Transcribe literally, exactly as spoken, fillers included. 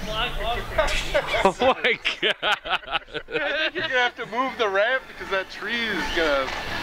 Oh my god! I think you're gonna have to move the ramp because that tree is gonna